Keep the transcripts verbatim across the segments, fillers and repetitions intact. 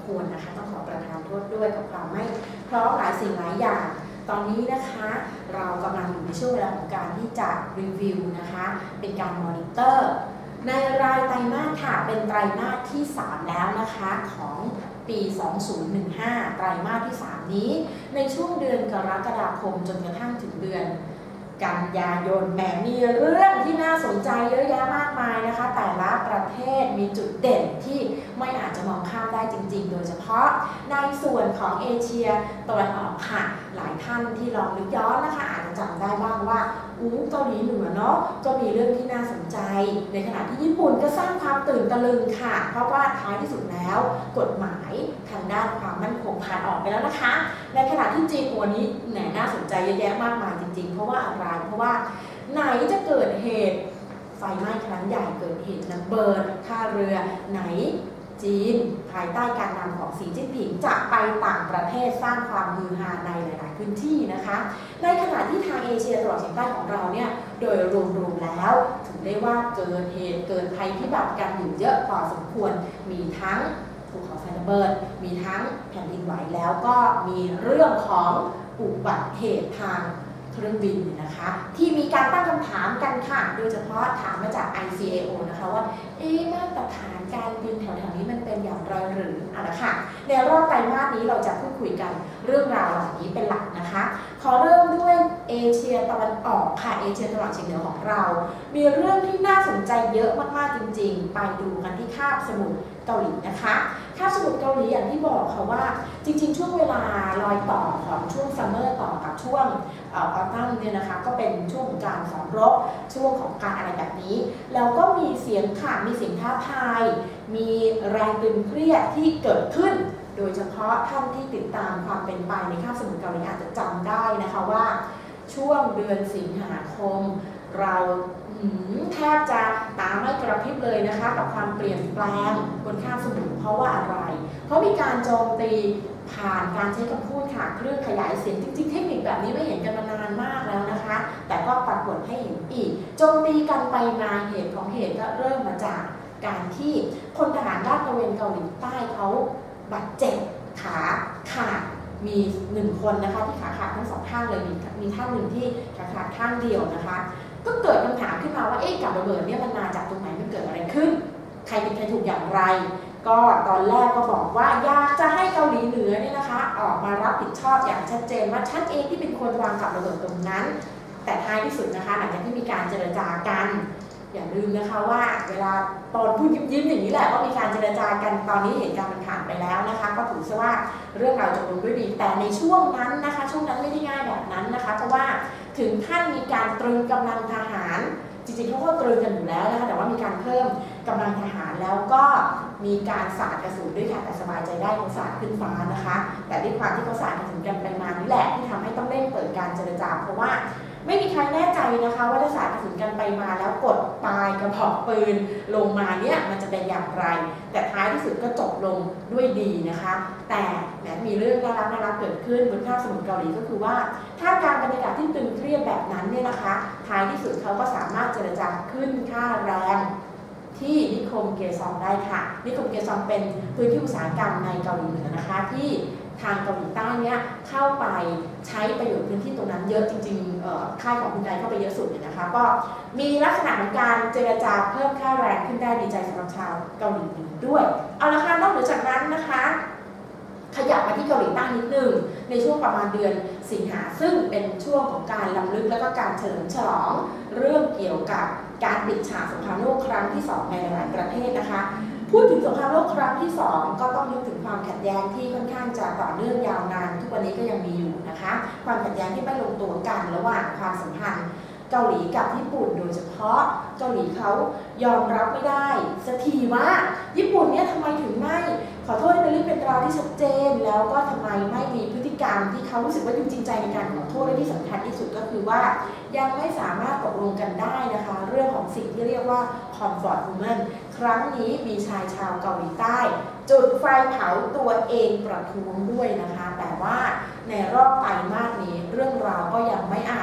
ควรนะคะต้องขอประทานโทษด้วยกับความไม่พร้อมหลายสิ่งหลายอย่างตอนนี้นะคะเรากำลังอยู่ในช่วงเวลาของการที่จะรีวิวนะคะเป็นการมอนิเตอร์ในรายไตรมาสค่ะเป็นไตรมาสที่สามแล้วนะคะของปีสองพันสิบห้าไตรมาสที่สามนี้ในช่วงเดือนกรกฎาคมจนกระทั่งถึงเดือนกันยายนแหมมีเรื่องที่น่าสนใจเยอะแยะมากมายนะคะแต่ละประเทศมีจุดเด่นที่ไม่อาจจะมองข้ามได้จริงๆโดยเฉพาะในส่วนของเอเชียตะวันออกค่ะหลายท่านที่ลองนึกย้อนนะคะอาจจะจำได้บ้างว่าอู้เกาหลีเหนือเนาะก็มีเรื่องที่น่าสนใจในขณะที่ญี่ปุ่นก็สร้างความตื่นตะลึงค่ะเพราะว่าท้ายที่สุดแล้วกฎหมายทางด้านความมั่นคงผ่านออกไปแล้วนะคะในขณะที่จีนวันนี้แหนน่าสนใจเยอะแยะมากมายจริงๆเพราะว่าอะไรเพราะว่าไหนจะเกิดเหตุไฟไหม้ครั้งใหญ่เกิดเหตุระเบิดท่าเรือไหนจีนภายใต้การนำของสีจิ้นผิงจะไปต่างประเทศสร้างความฮือฮาในหลายๆพื้นที่นะคะในขณะที่ทางเอเชียตะวันออกเฉียงใต้ของเราเนี่ยโดยรวมๆแล้วถือได้ว่าเกิดเหตุเกิดภัยพิบัติกันอยู่เยอะพอสมควรมีทั้งภูเขาไฟระเบิดมีทั้งแผ่นดินไหวแล้วก็มีเรื่องของอุบัติเหตุทางเครื่องบินนะคะที่มีการตั้งคำถามกันค่ะโดยเฉพาะถามมาจาก ไอ ซี เอ โอ นะคะว่าเอ๊ะมาตรฐานการบินแถวๆนี้มันเป็นอย่างไรหรือเอาละค่ะในรอบไตรมาสนี้เราจะพูดคุยกันเรื่องราวเหล่านี้เป็นหลักนะคะขอเริ่มด้วยเอเชียตะวันออกค่ะเอเชียตะวันออกเฉียงเหนือของเรามีเรื่องที่น่าสนใจเยอะมากๆจริงๆไปดูกันที่คาบสมุทรเกาหลีนะคะคาบสมุทรเกาหลีอย่างที่บอกค่ะว่าจริงๆช่วงเวลารอยต่อของช่วงซัมเมอร์ต่อกับช่วงออตัมเนี่ยนะคะก็เป็นช่วงของการสอนรบช่วงของการอะไรแบบนี้แล้วก็มีเสียงข่ามีเสียงท้าทายมีแรงตึงเครียดที่เกิดขึ้นโดยเฉพาะท่านที่ติดตามความเป็นไปในคาบสมุทรเกาหลีอาจจะจำได้นะคะว่าช่วงเดือนสิงหาคมเราแทบจะตาไม่กระพริบเลยนะคะกับความเปลี่ยนแปลงบนคาบสมุทรเพราะว่าอะไรเพราะมีการโจมตีผ่านการใช้คำพูดค่ะเครื่องขยายเสียงจริงๆเทคนิคแบบนี้ไม่เห็นกันมานานมากแล้วนะคะแต่ก็ปรากฏให้เห็นอีกโจมตีกันไปมาเหตุของเหตุก็เริ่มมาจากการที่พลทหารลาดตระเวนเกาหลีใต้เขาบาดเจ็บขาขาดมีหนึ่งคนนะคะที่ขาขาดทั้งสองข้างเลยมีมีท่านหนึ่งที่ขาขาดข้างเดียวนะคะก็เกิดคำถามขึ้นมาว่าเอ๊ะกับระเบิดเนี่ยมันมาจากตรงไหนมันเกิดอะไรขึ้นใครเป็นใครถูกอย่างไรก็ตอนแรกก็บอกว่าอยากจะให้เกาหลีเหนือเนี่ยนะคะออกมารับผิดชอบอย่างชัดเจนว่าฉันเองที่เป็นคนวางกับระเบิดตรงนั้นแต่ท้ายที่สุดนะคะหลังจากที่มีการเจรจากันอย่าลืมนะคะว่าเวลาตอนพูดยิ้มๆอย่างนี้แหละก็มีการเจรจากันตอนนี้เหตุการณ์มันผ่านไปแล้วนะคะก็ถือซะว่าเรื่องเราจะลงด้วยดีแต่ในช่วงนั้นนะคะช่วงนั้นไม่ได้ง่ายแบบนั้นนะคะเพราะว่าถึงท่านมีการตรึงกำลังทหารจริงๆเขาก็ตรึงกันอยู่แล้วนะคะแต่ว่ามีการเพิ่มกำลังทหารแล้วก็มีการสาดกระสุนด้วยค่ะแต่สบายใจได้เขาสาดขึ้นฟ้านะคะแต่ด้วยความที่เขาสาดกระสุนกันไปมานี่แหละที่ทำให้ต้องเร่งเปิดการเจรจาเพราะว่าไม่มีใครแน่ใจนะคะว่าถ้าสาดกระสุนกันไปมาแล้วกดปลายกระบอกปืนลงมาเนี่ยมันจะเป็นอย่างไรแต่ท้ายที่สุดก็จบลงด้วยดีนะคะแต่แม้มีเรื่องน่ารักน่ารักเกิดขึ้นบนคาบสมุทรเกาหลีก็คือว่าถ้าการบรรยากาศที่ตึงเครียดแบบนั้นเนี่ยนะคะท้ายที่สุดเขาก็สามารถเจรจาขึ้นค่าแรงที่นิคมเกซองได้ค่ะนิคมเกซองเป็นพื้นที่อุตสาหกรรมในเกาหลีเหนือนะคะที่ทางเกาหลีใต้เนี่ยเข้าไปใช้ประโยชน์พื้นที่ตรงนั้นเยอะจริงๆค่ายของคุณไดเข้าไปเยอะสุดเลยนะคะก็มีลักษณะของการเจรจาเพิ่มค่าแรงขึ้นได้ดีใจสำหรับชาวเกาหลีเหนือด้วยเอาละค่ะนอกเหนือจากนั้นนะคะขยับมาที่เกาหลีใต้นิดนึงในช่วงประมาณเดือนสิงหาซึ่งเป็นช่วงของการรำลึกและก็การเฉลิมฉลองเรื่องเกี่ยวกับการปิดฉากสงครามโลกครั้งที่สองในหลายประเทศนะคะพูดถึงสงครามโลกครั้งที่สองก็ต้องนึกถึงความขัดแย้งที่ค่อนข้างจะต่อเนื่องยาวนานทุกวันนี้ก็ยังมีอยู่นะคะความขัดแย้งที่ไม่ลงตัวกันระหว่างความสัมพันธ์เกาหลีกับญี่ปุ่นโดยเฉพาะเกาหลีเขายอมรับไม่ได้สักทีว่าญี่ปุ่นเนี่ยทำไมถึงไม่ขอโทษในเรื่องเป็นราวที่ชัดเจนแล้วก็ทำไมไม่มีพฤติกรรมที่เขารู้สึกว่าจริงใจในการขอโทษและที่สำคัญที่สุดก็คือว่ายังไม่สามารถตกลงกันได้นะคะเรื่องของสิ่งที่เรียกว่า comfort woman ครั้งนี้มีชายชาวเกาหลีใต้จุดไฟเผาตัวเองประท้วงด้วยนะคะแต่ว่าในรอบไตรมาสนี้เรื่องราวก็ยังไม่อาจ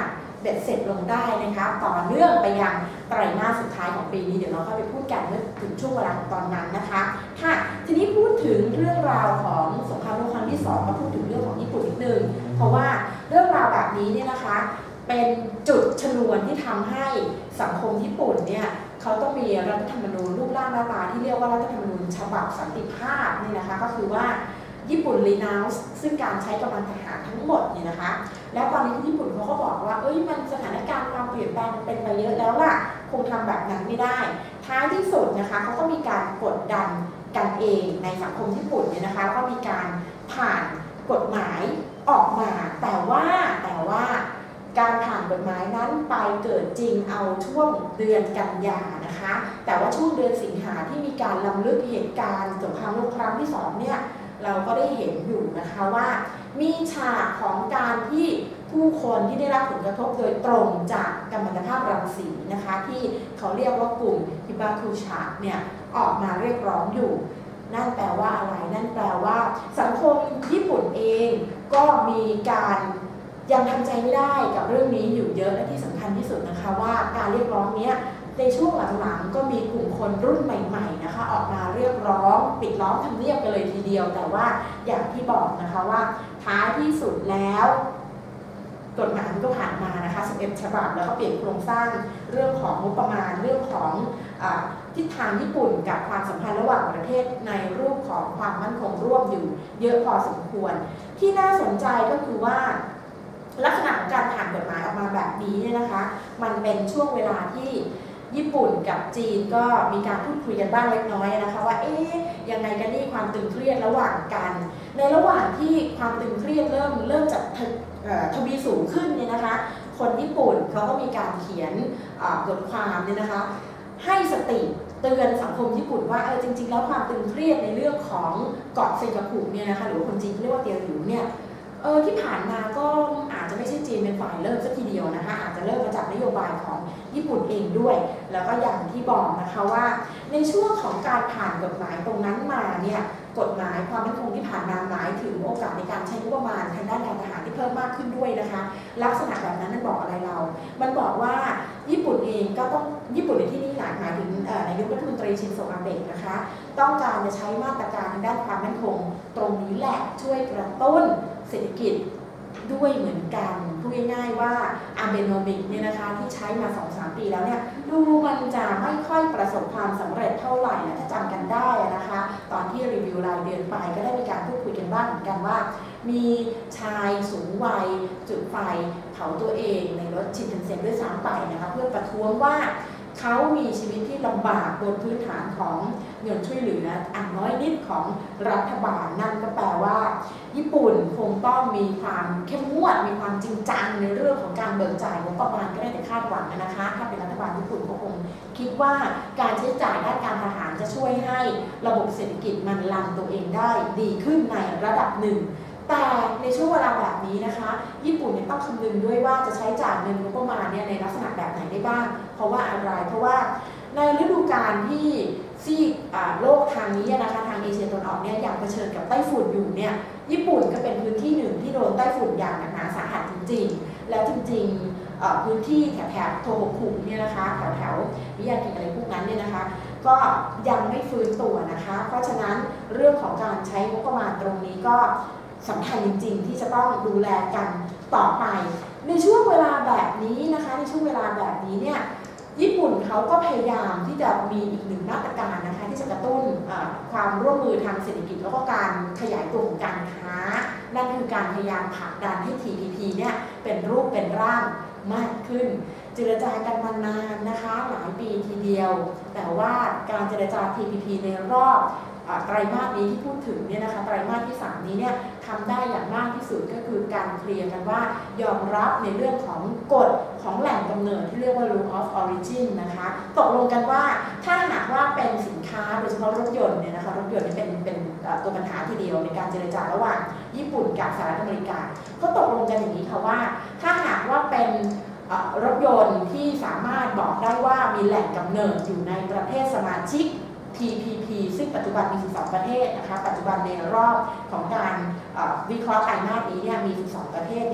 เบ็ดเสร็จลงได้นะคะต่อเนื่องไปยังไตรมาสสุดท้ายของปีนี้เดี๋ยวเราเข้าไปพูดกันเมื่อถึงช่วงเวลาของตอนนั้นนะคะค่ะทีนี้พูดถึงเรื่องราวของสงครามโลกครั้งที่สองมาพูดถึงเรื่องของญี่ปุ่นนิดนึงเพราะว่าเรื่องราวแบบนี้เนี่ยนะคะเป็นจุดชนวนที่ทำให้สังคมญี่ปุ่นเนี่ยเขาต้องมีรัฐธรรมนูญรูปร่างหน้าตาที่เรียกว่ารัฐธรรมนูญฉบับสันติภาพนี่นะคะก็คือว่าญี่ปุ่นรีนาวส์ซึ่งการใช้กำลังทหารทั้งหมดเนี่ยนะคะแล้วตอนนี้ญี่ปุ่นเขาก็บอกว่าเอ้ยมันสถานการณ์ความเปลี่ยนแปลงเป็นไปเยอะแล้วล่ะคงทำแบบนั้นไม่ได้ท้ายที่สุดนะคะเขาก็มีการกดดันกันเองในสังคมญี่ปุ่นเนี่ยนะคะแล้วก็มีการผ่านกฎหมายออกมาแต่ว่าแต่ว่าการผ่านกฎหมายนั้นไปเกิดจริงเอาช่วงเดือนกันยานะคะแต่ว่าช่วงเดือนสิงหาที่มีการรำลึกเหตุการณ์สงครามโลกครั้งที่สองเนี่ยเราก็ได้เห็นอยู่นะคะว่ามีฉากของการที่ผู้คนที่ได้รับผลกระทบโดยตรงจากกัมมันตภาพรังสีนะคะที่เขาเรียกว่ากลุ่มฮิบาคุชะเนี่ยออกมาเรียกร้องอยู่นั่นแปลว่าอะไรนั่นแปลว่าสังคมญี่ปุ่นเองก็มีการยังทำใจไม่ได้กับเรื่องนี้อยู่เยอะและที่สำคัญที่สุดนะคะว่าการเรียกร้องนี้ในช่วงหลังๆก็มีกลุ่มคนรุ่นใหม่ๆนะคะออกมาเรียกร้องปิดล้อมทำเนียบกันเลยทีเดียวแต่ว่าอย่างที่บอกนะคะว่าท้ายที่สุดแล้วกฎหมายก็ผ่านมานะคะสิบเอ็ดฉบับแล้วก็เปลี่ยนโครงสร้างเรื่องของงบประมาณเรื่องของอ่าทิศทางญี่ปุ่นกับความสัมพันธ์ระหว่างประเทศในรูปของความมั่นคงร่วมอยู่เยอะพอสมควรที่น่าสนใจก็คือว่าลักษณะของการผ่านกฎหมายออกมาแบบนี้เนี่ยนะคะมันเป็นช่วงเวลาที่ญี่ปุ่นกับจีนก็มีการพูดคุยกันบ้างเล็กน้อยนะคะว่าเอ๊ยยังไงกันนี่ความตึงเครียดระหว่างกันในระหว่างที่ความตึงเครียดเริ่มเริ่มจากทวีสูงขึ้นเนี่ยนะคะคนญี่ปุ่นเขาก็มีการเขียนบทความเนี่ยนะคะให้สติเตือนสังคมญี่ปุ่นว่าเออจริงๆแล้วความตึงเครียดในเรื่องของเกาะเซนกาคุเนี่ยนะคะหรือว่าคนจีนเรียกว่าเตียวหลิวเนี่ยเออที่ผ่านมาก็อาจจะไม่ใช่จีนเป็นฝ่ายเริ่มสักทีเดียวนะคะอาจจะเริ่มมาจากนโยบายของญี่ปุ่นเองด้วยแล้วก็อย่างที่บอกนะคะว่าในช่วงของการผ่านกฎหมายตรงนั้นมาเนี่ยกฎหมายความมั่นคงที่ผ่านมาหมายถึงโอกาสในการใช้งบประมาณทางด้านการทหารที่เพิ่มมากขึ้นด้วยนะคะลักษณะแบบนั้นนั่นบอกอะไรเรามันบอกว่าญี่ปุ่นเองก็ต้องญี่ปุ่นในที่นี้หมายถึงนายกรัฐมนตรีชินโซอาเบะนะคะต้องการจะใช้มาตรการทางด้านความมั่นคงตรงนี้แหละช่วยกระตุ้นเศรษฐกิจด้วยเหมือนกันพูดง่ายๆว่าอาเบโนมิกเนี่ยนะคะที่ใช้มา สองถึงสาม ปีแล้วเนี่ยดูมันจะไม่ค่อยประสบความสำเร็จเท่าไหร่นะถ้าจำกันได้นะคะตอนที่รีวิวรายเดือนไปก็ได้มีการพูดคุยกันบ้างเหมือนกันว่ามีชายสูงวัยจุดไฟเผาตัวเองในรถชินคันเซ็นด้วยซ้ำไปนะคะเพื่อประท้วงว่าเขามีชีวิตที่ลำบากบนพื้นฐานของเงินช่วยเหลืออันน้อยนิดของรัฐบาลนั่นก็แปลว่าญี่ปุ่นคงต้องมีความเข้มงวดมีความจริงจังในเรื่องของการเบิกจ่ายงบประมาณก็ได้แต่คาดหวังนะคะถ้าเป็นรัฐบาลญี่ปุ่นก็คงคิดว่าการใช้จ่ายด้านการทหารจะช่วยให้ระบบเศรษฐกิจมันรันตัวเองได้ดีขึ้นในระดับหนึ่งแต่ในช่วงเวลาแบบนี้นะคะญี่ปุ่นเนี่ยต้องคำนึงด้วยว่าจะใช้จ่ายเงินงบประมาณเนี่ยในลักษณะแบบไหนได้บ้างเพราะว่าอะไรเพราะว่าในฤดูกาลที่ซีกโลกทางนี้นะคะทางเอเชียตะวันออกเนี่ยยังเผชิญกับไต้ฝุ่นอยู่เนี่ยญี่ปุ่นก็เป็นพื้นที่หนึ่งที่โดนไต้ฝุ่นอย่างหนักหนาสาหัสจริงๆแล้วจริงๆพื้นที่แถบแถบโทโฮคุเนี่ยนะคะแถวแถวมิยากิอะไรพวกนั้นเนี่ยนะคะก็ยังไม่ฟื้นตัวนะคะเพราะฉะนั้นเรื่องของการใช้งบประมาณตรงนี้ก็สำคัญจริงๆที่จะต้องดูแลกันต่อไปในช่วงเวลาแบบนี้นะคะในช่วงเวลาแบบนี้เนี่ยญี่ปุ่นเขาก็พยายามที่จะมีอีกหนึ่งมาตรการนะคะที่จะกระตุ้นความร่วมมือทางเศรษฐกิจแล้วก็การขยายตัวของการค้านั่นคือการพยายามผลักดันให้ ที พี พี เนี่ยเป็นรูปเป็นร่างมากขึ้นเจรจากันมานานนะคะหลายปีทีเดียวแต่ว่าการเจรจา ที พี พี ในรอบไตรมาสนี้ที่พูดถึงเนี่ยนะคะไตรมาสที่สามนี้เนี่ยทำได้อย่างมากที่สุดก็คือการเคลียร์กันว่ายอมรับในเรื่องของกฎของแหล่งกำเนิดที่เรียกว่า rule of origin นะคะตกลงกันว่าถ้าหากว่าเป็นสินค้าโดยเฉพาะรถยนต์เนี่ยนะคะรถยนต์นี่เป็นเป็นตัวปัญหาทีเดียวในการเจรจาระหว่างญี่ปุ่นกับสหรัฐอเมริกาเขาตกลงกันอย่างนี้ค่ะว่าถ้าหากว่าเป็นรถยนต์ที่สามารถบอกได้ว่ามีแหล่งกำเนิดอยู่ในประเทศสมาชิก ที พี พี ซึ่งปัจจุบันมีสิบสองประเทศนะคะปัจจุบันในรอบของการวิเคราะห์ไตรมาสนี้เนี่ยมีสิบสองประเทศเนี่ย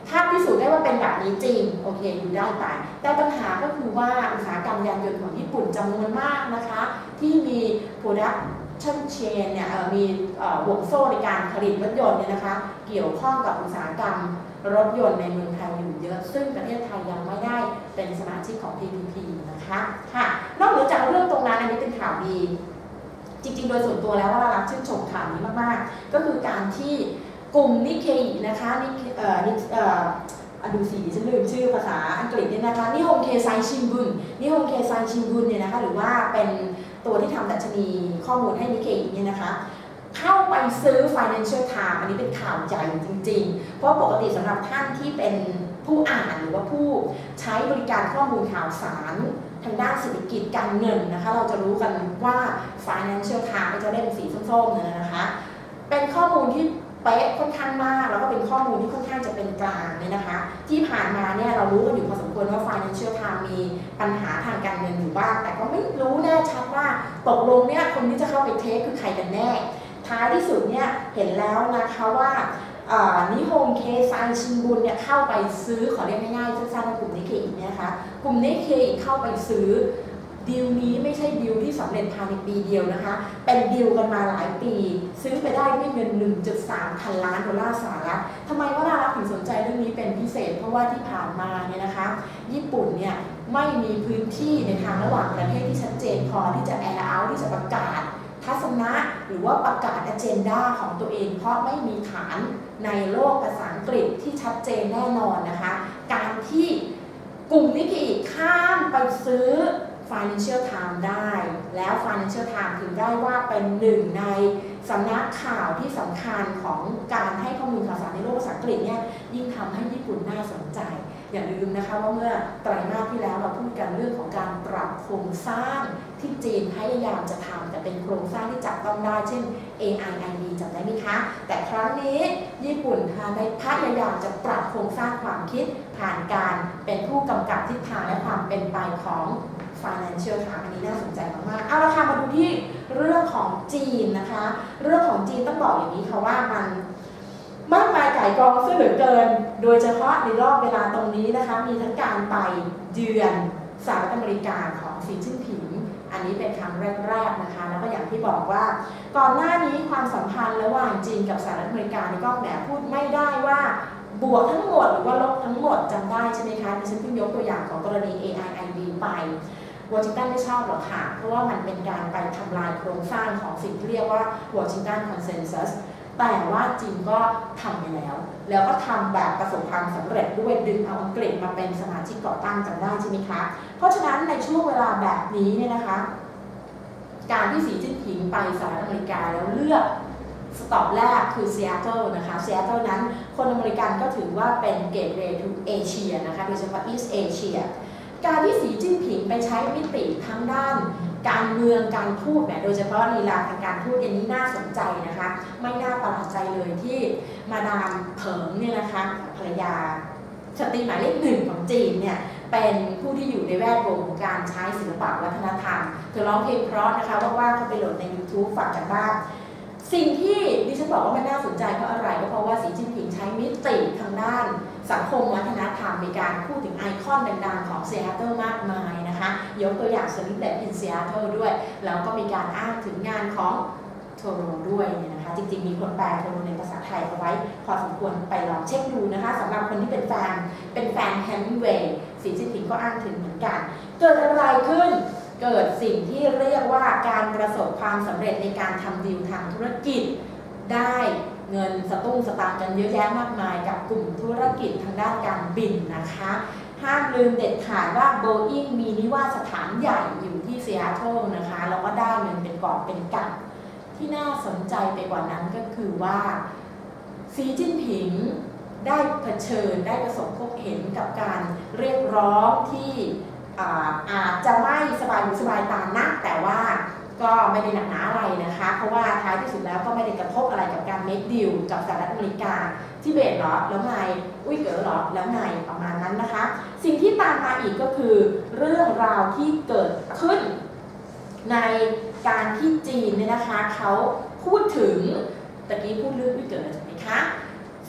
ถ้าพิสูจน์ได้ว่าเป็นแบบนี้จริงโอเคดูได้ไปแต่ปัญหาก็คือว่าอุตสาหกรรมยานยนต์ของญี่ปุ่นจำนวนมากนะคะที่มี production chain เนี่ยมีห่วงโซ่ในการผลิตรถยนต์เนี่ยนะคะเกี่ยวข้องกับอุตสาหกรรมรถยนต์ในเมืองไทยอยู่เยอะซึ่งประเทศไทยยังไม่ได้เป็นสมาชิกของ ที พี พี นะคะค่ะนอกเหนือจากเรื่องตรงนั้นอันนี้เป็นข่าวดีจริงๆโดยส่วนตัวแล้วว่ารักชื่นชมข่าวนี้มากๆก็คือการที่กลุ่มนิเคอินะคะนิเอ่อนิเอ่อดูสีฉันลืมชื่อภาษาอังกฤษเนี่ยนะคะนิฮงเคไซชินบุนนิฮงเคไซชินบุนเนี่ยนะคะหรือว่าเป็นตัวที่ทำดัชนีข้อมูลให้นิเคอิเนี่ยนะคะเข้าไปซื้อ Financial Times อันนี้เป็นข่าวใหญ่จริงๆเพราะปกติสำหรับท่านที่เป็นผู้อ่านหรือว่าผู้ใช้บริการข้อมูลข่าวสารทางด้านเศรษฐกิจการเงินนะคะเราจะรู้กันว่า Financial Times จะได้เป็นสีส้มๆเนี่ยนะคะเป็นข้อมูลที่เป๊ะค่อนข้างมากแล้วก็เป็นข้อมูลที่ค่อนข้างจะเป็นกลางเนี่ยนะคะที่ผ่านมาเนี่ยเรารู้กันอยู่พอสมควรว่า Financial Times มีปัญหาทางการเงินอยู่บ้างแต่ก็ไม่รู้แน่ชัดว่าตกลงเนี่ยคนที่จะเข้าไปเทคคือใครกันแน่ท้ายที่สุดเนี่ยเห็นแล้วนะคะว่านิฮงเคไซชินบุนเนี่ยเข้าไปซื้อขอเรียกง่ายๆสั้นๆว่ากลุ่มนิเคอิเนี่ยนะคะกลุ่มนิเคอิเข้าไปซื้อดีลนี้ไม่ใช่ดีลที่สำเร็จภายในปีเดียวนะคะเป็นดีลกันมาหลายปีซื้อไปได้ด้วยเงิน หนึ่งจุดสาม พันล้านดอลลาร์สหรัฐทำไมว่าเราถึงสนใจเรื่องนี้เป็นพิเศษเพราะว่าที่ผ่านมาเนี่ยนะคะญี่ปุ่นเนี่ยไม่มีพื้นที่ในทางระหว่างประเทศที่ชัดเจนพอที่จะแอร์เอาท์ที่จะประกาศทัศนะหรือว่าประกาศอเจนดาของตัวเองเพราะไม่มีฐานในโลกภาษาอังกฤษที่ชัดเจนแน่นอนนะคะการที่กลุ่มนิเคอิข้ามไปซื้อ Financial Times ได้แล้ว Financial Times ถือได้ว่าเป็นหนึ่งในสำนักข่าวที่สำคัญของการให้ข้อมูลข่าวสารในโลกภาษาอังกฤษเนี่ยยิ่งทำให้ญี่ปุ่นน่าสนใจอย่าลืมนะคะว่าเมื่อไตรมาสที่แล้วเราพูดกันเรื่องของการปรับโครงสร้างที่จีนพยายามจะทำแต่เป็นโครงสร้างที่จับต้องได้เช่น เอ ไอ ไอ ดี จำได้ไหมคะแต่ครั้งนี้ญี่ปุ่นได้พยายามจะปรับโครงสร้างความคิดผ่านการเป็นผู้กำกับทิศทางและความเป็นไปของ Financial Times อันนี้น่าสนใจมากๆเอาละค่ะมาดูที่เรื่องของจีนนะคะเรื่องของจีนต้องบอกอย่างนี้ค่ะว่ามันมากมายไก่กองซะเหลือเกินโดยเฉพาะในรอบเวลาตรงนี้นะคะมีทั้งการไปเยือนสหรัฐอเมริกาของสีจิ้นผิงอันนี้เป็นครั้งแรกๆนะคะแล้วก็อย่างที่บอกว่าก่อนหน้านี้ความสัมพันธ์ระหว่างจีนกับสหรัฐอเมริกานี่ก็แหมพูดไม่ได้ว่าบวกทั้งหมดหรือว่าลบทั้งหมดจำได้ใช่ไหมคะดิฉันเพิ่งยกตัวอย่างของกรณี เอ ไอ ไอ ดี ไปวอชิงตันไม่ชอบหรอกค่ะเพราะว่ามันเป็นการไปทำลายโครงสร้างของสิ่งที่เรียกว่าวอชิงตันคอนเซนแซสแต่ว่าจีนก็ทำไปแล้วแล้วก็ทำแบบประสบความสำเร็จด้วยดึงเอาอังกฤษมาเป็นสมาชิกก่อตั้งจำได้ใช่ไหมคะเพราะฉะนั้นในช่วงเวลาแบบนี้เนี่ยนะคะการที่สีจิ้นผิงไปสหรัฐอเมริกาแล้วเลือกสต็อปแรกคือซีแอตเทิลนะคะซีแอตเทิลนั้นคนอเมริกันก็ถือว่าเป็นเกตเวย์ทูเอเชียนะคะโดยเฉพาะอีสต์เอเชียการที่สีจิ้นผิงไปใช้มิติทั้งด้านการเมืองการพูดเนี่ยโดยเฉพาะลีลาทางการพูดอย่างนี้น่าสนใจนะคะไม่น่าประหลาดใจเลยที่มาดามเผิงเนี่ยนะคะภรรยาสตรีหมายเลขหนึ่งของจีนเนี่ยเป็นผู้ที่อยู่ในแวดวงของการใช้ศิลปะวัฒนธรรมเธอร้องเพลงเพราะนะคะว่างๆเขาไปโหลดใน ยูทูบ ฝากกันบ้างสิ่งที่ดิฉันบอกว่ามันน่าสนใจเพราะอะไรก็เพราะว่าสีจิ้นผิงใช้มิติทางด้านสังคมวัฒนธรรมในการพูดถึงไอคอนดังๆของซีแอตเทิลมากมายนะคะยกตัวอย่างสลิปแลนด์อินซีแอตเทิลด้วยแล้วก็มีการอ้างถึงงานของโทโรด้วยเนี่ยนะคะจริงๆมีคนแปลโทโรในภาษาไทยเอาไว้พอสมควรไปลองเช็คดูนะคะสำหรับคนที่เป็นแฟนเป็นแฟนแฮมมิงเวย์สีจิ้นผิงก็อ้างถึงเหมือนกันเกิดอะไรขึ้นเกิดสิ่งที่เรียกว่าการประสบความสำเร็จในการทำดีลทางธุรกิจได้เงินสตุ้งสตางค์กันเยอะแยะมากมายกับกลุ่มธุรกิจทางด้านการบินนะคะห้ามลืมเด็ดขาดว่า Boeing มีนิวาสถานใหญ่อยู่ที่ซีแอตเทิลนะคะแล้วก็ได้เงินเป็นกอบเป็นกำที่น่าสนใจไปกว่านั้นก็คือว่าสีจิ้นผิงได้เผชิญได้ประสบพบเห็นกับการเรียกร้องที่อาจจะไม่สบายหูสบายตานักแต่ว่าก็ไม่ได้หนักหนาอะไรนะคะเพราะว่าท้ายที่สุดแล้วก็ไม่ได้กระทบอะไรกับการเมคดีลกับสหรัฐอเมริกาทิเบตเหรอแล้วไงอุ้ยเก๋อเหรอแล้วไงประมาณนั้นนะคะสิ่งที่ตามมาอีกก็คือเรื่องราวที่เกิดขึ้นในการที่จีนเนี่ยนะคะเขาพูดถึงตะกี้พูดเรื่องอุ้ยเก๋อใช่ไหมคะ ซี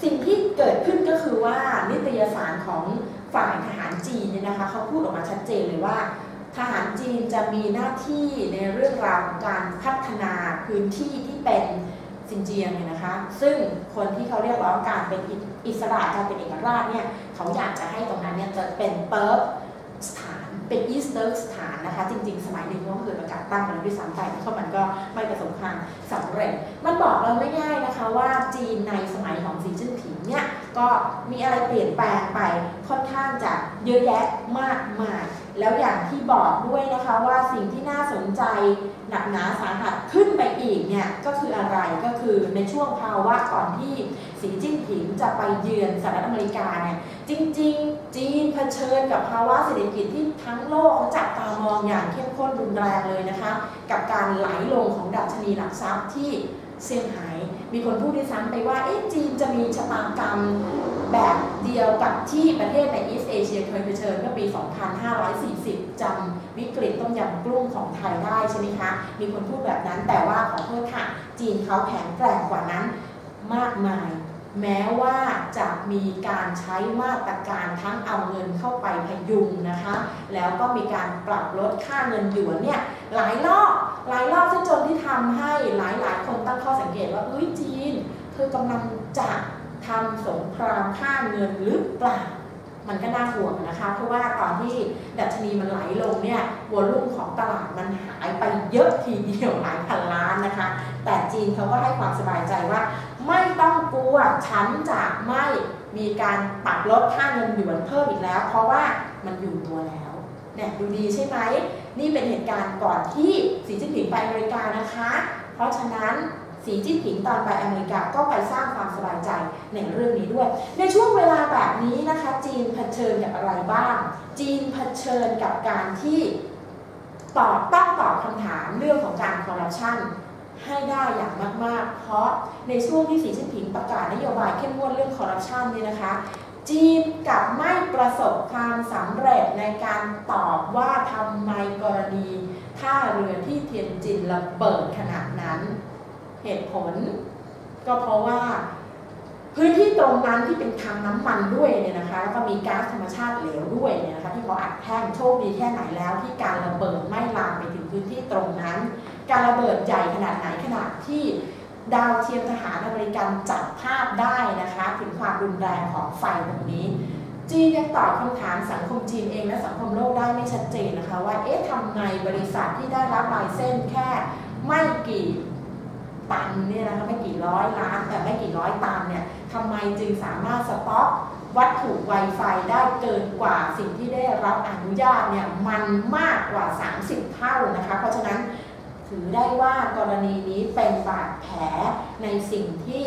สิ่งที่เกิดขึ้นก็คือว่านิตยสารของฝ่ายทหารจีนเนี่ยนะคะเขาพูดออกมาชัดเจนเลยว่าทหารจีนจะมีหน้าที่ในเรื่องราวของการพัฒนาพื้นที่ที่เป็นซินเจียงเนี่ยนะคะซึ่งคนที่เขาเรียกร้องการเป็นอิสระการเป็นเอกราชเนี่ยเขาอยากจะให้ตรงนั้นเนี่ยจะเป็นเติร์กสถานเป็นอีสเติร์กสถานนะคะจริงๆสมัยหนึ่งเขาเคยประกาศตั้งมาแล้วด้วยซ้ำไปเพราะมันก็ไม่ประสบความสำเร็จมันบอกเราไม่ง่ายนะคะว่าจีนในสมัยของสีจิ้นผิงเนี่ยก็มีอะไรเปลี่ยนแปลงไปค่อนข้างจะเยอะแยะมากมายแล้วอย่างที่บอกด้วยนะคะว่าสิ่งที่น่าสนใจหนักหนาสาหัสขึ้นไปอีกเนี่ยก็คืออะไรก็คือในช่วงภาวะก่อนที่สีจิ้นผิงจะไปเยือนสหรัฐอเมริกาเนี่ยจริงๆจีนเผชิญกับภาวะเศรษฐกิจที่ทั้งโลกเขาจับตามองอย่างเข้มข้นรุนแรงเลยนะคะกับการไหลลงของดัชนีหลักทรัพย์ที่เซี่ยงไฮ้มีคนพูดด้วยซ้ำไปว่าเอ๊ะจีนจะมีชะตากรรมแบบเดียวกับที่ประเทศในอีสต์เอเชียเคยเผชิญเมื่อปี สองพันห้าร้อยสี่สิบ จำวิกฤตต้มยำกุ้งของไทยได้ใช่ไหมคะมีคนพูดแบบนั้นแต่ว่าขอโทษค่ะจีนเขาแข็งแกร่งกว่านั้นมากมายแม้ว่าจะมีการใช้มาตรการทั้งเอาเงินเข้าไปพยุงนะคะแล้วก็มีการปรับลดค่าเงินหยวนเนี่ยหลายรอบหลายรอบจนที่ทำให้หลายๆคนตั้งข้อสังเกตว่าเฮ้ยจีนเธอกำลังจะทำสงครามค่าเงินหรือเปล่ามันก็น่าห่วงนะคะเพราะว่าตอนที่ดัชนีมันไหลลงเนี่ยวอลุ่มของตลาดมันหายไปเยอะทีเดียวหลายพันล้านนะคะแต่จีนเขาก็ให้ความสบายใจว่าไม่ต้องกลัวฉันจะไม่มีการปรับลดค่าเงินหยวนเพิ่มอีกแล้วเพราะว่ามันอยู่ตัวแล้วเนี่ยดูดีใช่ไหมนี่เป็นเหตุการณ์ก่อนที่สีจิ้นผิงไปอเมริกานะคะเพราะฉะนั้นสีจิ้นผิงตอนไปอเมริกาก็ไปสร้างความสบายใจในเรื่องนี้ด้วยในช่วงเวลาแบบนี้นะคะจีนเผชิญกับอะไรบ้างจีนเผชิญกับการที่ตอบต้องตอบคำถามเรื่องของการคอร์รัปชันให้ได้อย่างมากๆเพราะในช่วงที่สีจิ้นผิงประกาศนโยบายเข้มงวดเรื่องคอร์รัปชันนี่นะคะจีนกลับไม่ประสบความสำเร็จในการตอบว่าทำไมกรณีท่าเรือที่เทียนจินระเบิดขนาดนั้นเหตุผลก็เพราะว่าพื้นที่ตรงนั้นที่เป็นคลังน้ำมันด้วยเนี่ยนะคะแล้วก็มีก๊าซธรรมชาติเหลวด้วยเนี่ยนะคะที่เขาอัดแท่งโชคดีแค่ไหนแล้วที่การระเบิดไม่ลามไปถึงพื้นที่ตรงนั้นการระเบิดใหญ่ขนาดไหนขนาดที่ดาวเทียมทหารอเมริกันจับภาพได้นะคะถึงความรุนแรงของไฟตรงนี้จีนยังตอบคำถามสังคมจีนเองและสังคมโลกได้ไม่ชัดเจนนะคะว่าเอ๊ะทำไงบริษัทที่ได้รับลายเส้นแค่ไม่กี่ตันเนี่ยนะคะไม่กี่ร้อยล้านแต่ไม่กี่ร้อยตันเนี่ยทำไมจึงสามารถสต็อกวัตถุ Wi-Fi ได้เกินกว่าสิ่งที่ได้รับอนุญาตเนี่ยมันมากกว่าสามสิบเท่านะคะเพราะฉะนั้นถือได้ว่ากรณีนี้เป็นบาดแผลในสิ่งที่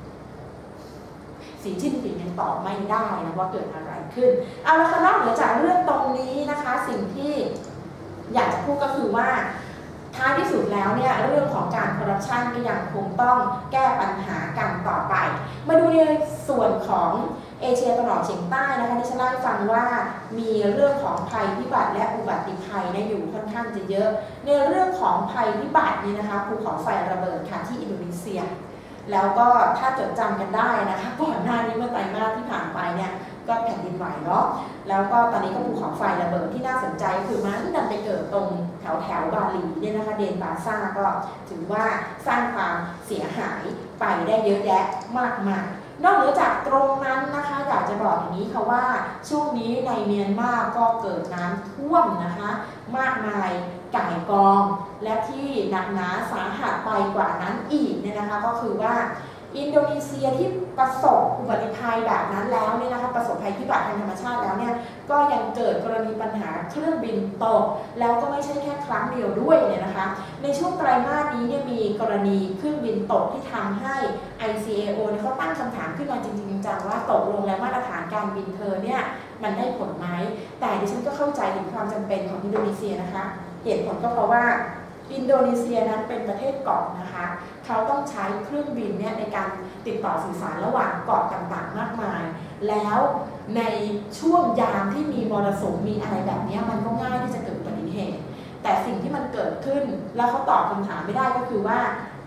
สีจิ้นผิงยังตอบไม่ได้นะว่าเกิดอะไรขึ้นเอาละค่ะนอกเหนือจากเรื่องตรงนี้นะคะสิ่งที่อยากจะพูดก็คือว่าท้ายที่สุดแล้วเนี่ยเรื่องของการคอร์รัปชันก็ยังคงต้องแก้ปัญหากันต่อไปมาดูในส่วนของเอเชียตะวันออกเฉียงใต้นะคะที่ฉันเล่าให้ฟังว่ามีเรื่องของภัยพิบัติและอุบัติภัยนะอยู่ค่อนข้างจะเยอะในเรื่องของภัยพิบัตินี้นะคะภูเขาไฟระเบิดค่ะที่อินโดนีเซียแล้วก็ถ้าจดจำกันได้นะคะก่อนหน้านี้เมื่อไตรมาสที่ผ่านไปเนี่ยก็แผ่นดินไหวเนาะแล้วก็ตอนนี้ก็ภูเขาไฟระเบิดที่น่าสนใจคือมันดันไปเกิดตรงแถวแถวบาหลีเนี่ยนะคะเดนบาซ่าก็ถือว่าสร้างความเสียหายไปได้เยอะแยะมากมายนอกเหนือจากตรงนั้นนะคะอยากจะบอกอย่างนี้ค่ะว่าช่วงนี้ในเมียนมาก็เกิดน้ำท่วมนะคะมากมายก่ายกองและที่หนักหนาสาหัสไปกว่านั้นอีกเนี่ยนะคะก็คือว่าอินโดนีเซียที่ประสบอุบัติภัยแบบนั้นแล้วเนี่ยนะคะประสบภัยพิบัติทางธรรมชาติแล้วเนี่ยก็ยังเกิดกรณีปัญหาเครื่องบินตกแล้วก็ไม่ใช่แค่ครั้งเดียวด้วยเนี่ยนะคะในช่วงไตรมาสนี้เนี่ยมีกรณีเครื่องบินตกที่ทำให้ ไอ ซี เอ โอ เนี่ยเขาตั้งคำถามขึ้นมาจริงๆจังว่าตกลงแล้วมาตรฐานการบินเธอเนี่ยมันได้ผลไหมแต่ดิฉันก็เข้าใจถึงความจำเป็นของอินโดนีเซียนะคะเหตุผลก็เพราะว่าอินโดนีเซียนั้นเป็นประเทศเกาะนะคะเขาต้องใช้เครื่องบินเนี่ยในการติดต่อสื่อสารระหว่างเกาะต่างๆมากมายแล้วในช่วงยามที่มีมรสุมมีอะไรแบบนี้มันก็ง่ายที่จะเกิดอุบัติเหตุแต่สิ่งที่มันเกิดขึ้นแล้วเขาตอบคำถามไม่ได้ก็คือว่า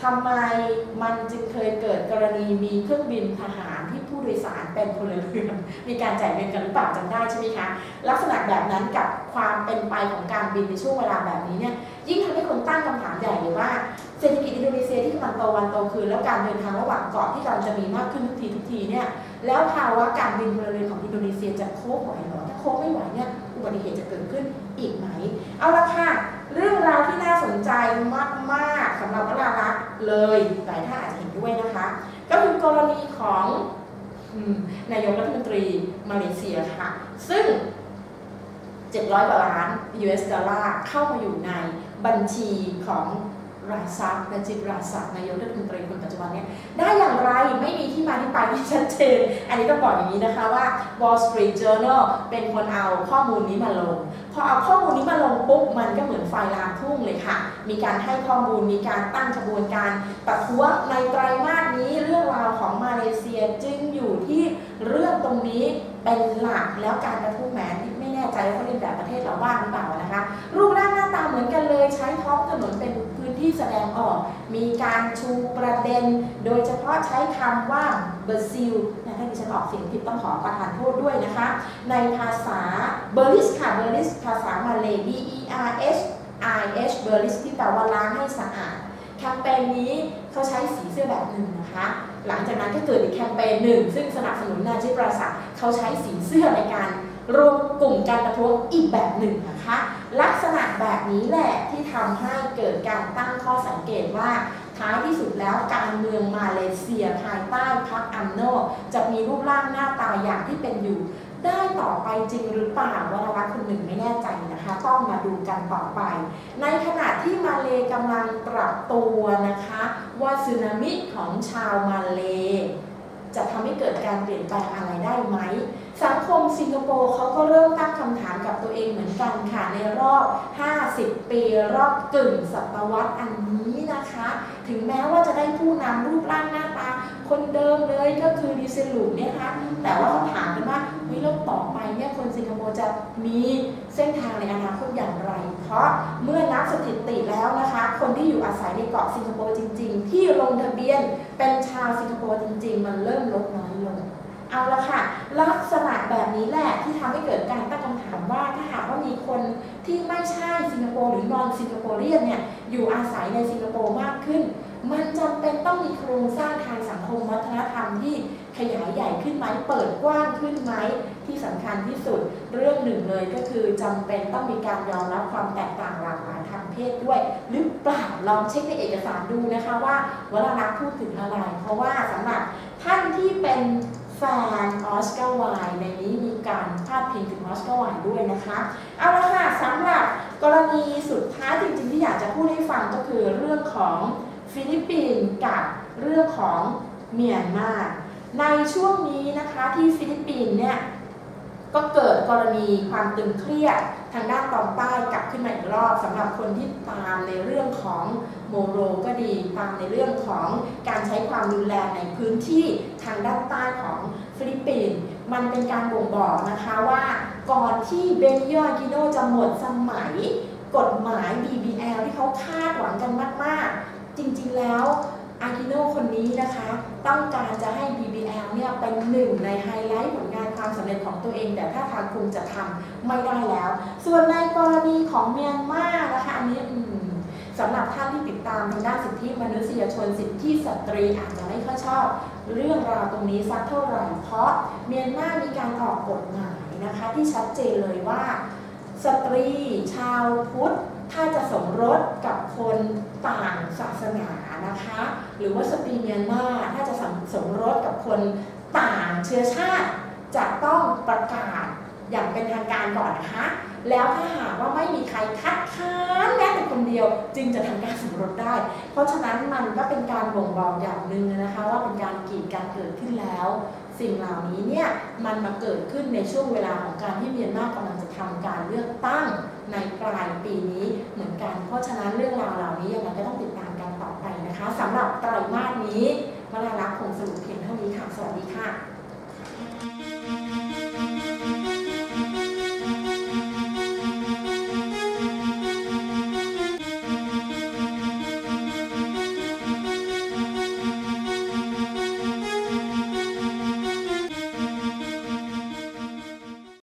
ทำไมมันจึงเคยเกิดกรณีมีเครื่องบินทหารที่ผู้โดยสารเป็นพลเรือนมีการจ่ายเงินกันหรือเปล่าจำได้ใช่ไหมคะลักษณะแบบนั้นกับความเป็นไปของการบินในช่วงเวลาแบบนี้เนี่ยยิ่งทำให้คนตั้งคำถามใหญ่เลยว่าเศรษฐกิจอินโดนีเซียที่กำลังโตวันโตคืนแล้วการเดินทางระหว่างเกาะที่กำลังจะมีมากขึ้นทุกทีทุกทีเนี่ยแล้วภาวะการบินพลเรือนของอินโดนีเซียจะโค้งไหวหรอถ้าโค้งไม่ไหวเนี่ยอุบัติเหตุจะเกิดขึ้นอีกไหมเอาละค่ะเรื่องราวที่น่าสนใจมากๆสำหรับวรารักษ์เลยหลายท่านอาจจะเห็นด้วยนะคะก็คือกรณีของนายกรัฐมนตรีมาเลเซียค่ะซึ่งเจ็ดร้อยกว่าล้าน ยู เอส ดอลลาร์เข้ามาอยู่ในบัญชีของราซักนาจิบราซักนายกรัฐมนตรีคนปัจจุบันเนี่ยได้อย่างไรไม่มีที่มาที่ไปที่ชัดเจนอันนี้ต้องบอกอย่างนี้นะคะว่า Wall Street Journal เป็นคนเอาข้อมูลนี้มาลงพอเอาข้อมูลนี้มาลงปุ๊บมันก็เหมือนไฟลามทุ่งเลยค่ะมีการให้ข้อมูลมีการตั้งกระบวนการประท้วงในไตรมาสนี้เรื่องราวของมาเลเซียจึงอยู่ที่เรื่องตรงนี้เป็นหลักแล้วการประท้วงแหมไม่แน่ใจว่าเขาเรียนแบบประเทศเราบ้างหรือเปล่านะคะรูปร่างหน้าตาเหมือนกันเลยใช้ท้องถนนเป็นพื้นที่แสดงออกมีการชูประเด็นโดยเฉพาะใช้คำว่าเบอร์ซิลนะถ้าดิฉันออกเสียงผิดต้องขอประทานโทษด้วยนะคะในภาษาเบอร์ลิสค่ะเบอร์ลิสภาษามาเล B E R H I H เบอร์ลิสที่แปลว่าล้างให้สะอาดแคมเปญนี้เขาใช้สีเสื้อแบบหนึ่งนะคะหลังจากนั้นก็เกิดอีกแคมเปญหนึ่งซึ่งสนับสนุนนาจิบราซักเขาใช้สีเสื้อในการรวมกลุ่มการประท้วงอีกแบบหนึ่งนะคะลักษณะแบบนี้แหละที่ทำให้เกิดการตั้งข้อสังเกตว่าท้ายที่สุดแล้วการเมืองมาเลเซียภายใต้พรรคอัมโนจะมีรูปร่างหน้าตาอย่างที่เป็นอยู่ได้ต่อไปจริงหรือเปล่าวรวัตคนหนึ่งไม่แน่ใจนะคะต้องมาดูกันต่อไปในขณะที่มาเลกำลังปรับตัวนะคะว่าสึนามิของชาวมาเลจะทำให้เกิดการเปลี่ยนแปลงอะไรได้ไหมสังคมสิงคโปร์เขาก็เริ่มตั้งคำถามกับตัวเองเหมือนกันค่ะในรอบห้าสิบปีรอบกึ่งศตวรรษอันนี้นะคะถึงแม้ว่าจะได้ผู้นำรูปร่างหน้าตาคนเดิมเลยก็คือดิเซลูเนี่ยค่ะแต่ว่าเขาถามกันว่าเฮ้ยแล้วต่อไปเนี่ยคนสิงคโปร์จะมีเส้นทางในอนาคตอย่างไรเพราะเมื่อนับสถิติแล้วนะคะคนที่อยู่อาศัยในเกาะสิงคโปร์จริงๆที่ลงทะเบียนเป็นชาวสิงคโปร์จริงๆมันเริ่มลดน้อยลงเอาละค่ะลักษณะแบบนี้แหละที่ทำให้เกิดการตั้งคำถามว่าถ้าหากว่ามีคนที่ไม่ใช่สิงคโปร์หรือนอนสิงคโปรเรียนเนี่ยอยู่อาศัยในสิงคโปร์มากขึ้นมันจำเป็นต้องมีโครงสร้างทางสังคมวัฒนธรรมที่ขยายใหญ่ขึ้นไหมเปิดกว้างขึ้นไหมที่สำคัญที่สุดเรื่องหนึ่งเลยก็คือจำเป็นต้องมีการยอมรับความแตกต่างหลากหลายทางเพศด้วยหรือเปล่าลองเช็คในเอกสารดูนะคะว่าวรารักษ์พูดถึงอะไรเพราะว่าสำหรับท่านที่เป็นแฟนออสการ์ไวน์ในนี้มีการพาดพิงถึงออสการ์ไวน์ด้วยนะคะเอาละค่ะสำหรับกรณีสุดท้ายจริงๆที่อยากจะพูดให้ฟังก็คือเรื่องของฟิลิปปินส์กับเรื่องของเมียนมาในช่วงนี้นะคะที่ฟิลิปปินส์เนี่ยก็เกิดกรณีความตึงเครียดทางด้านตอนใต้กลับขึ้นมาอีกรอบสำหรับคนที่ตามในเรื่องของโมโรก็ดีตามในเรื่องของการใช้ความรุนแรงในพื้นที่ทางด้านใต้ของฟิลิปปินส์มันเป็นการบ่งบอกนะคะว่าก่อนที่เบนิโย อากิโนจะหมดสมัยกฎหมาย บี บี แอล ที่เขาคาดหวังกันมากๆจริงๆแล้วอากิโนคนนี้นะคะต้องการจะให้ บี บี แอล เนี่ยเป็นหนึ่งในไฮไลท์ผลงานความสำเร็จของตัวเองแต่ถ้าทางคงจะทำไม่ได้แล้วส่วนในกรณีของเมียนมานะคะอันนี้สำหรับท่านที่ติดตามทางด้านสิทธิมนุษยชนสิทธิสตรีอาจจะไม่ค่อยชอบเรื่องราวตรงนี้สักเท่าไหร่เพราะเมียนมามีการออกกฎหมายนะคะที่ชัดเจนเลยว่าสตรีชาวพุทธถ้าจะสมรสกับคนต่างศาสนานะคะหรือว่าสตรีเมียนมาถ้าจะสมรสกับคนต่างเชื้อชาติจะต้องประกาศอย่างเป็นทางการก่อนนะคะแล้วถ้าหากว่าไม่มีใครคัดค้านแม้แต่คนเดียวจึงจะทำการสมรสได้เพราะฉะนั้นมันก็เป็นการบ่งบอกอย่างหนึ่งนะคะว่าเป็นการกีดกันเกิดขึ้นแล้วสิ่งเหล่านี้เนี่ยมันมาเกิดขึ้นในช่วงเวลาของการที่เมียนมากำลังจะทำการเลือกตั้งในปลายปีนี้เหมือนกันเพราะฉะนั้นเรื่องราวเหล่านี้ยังไงก็ต้องติดตามกันต่อไปนะคะสำหรับไตรมาสนี้วรารักษ์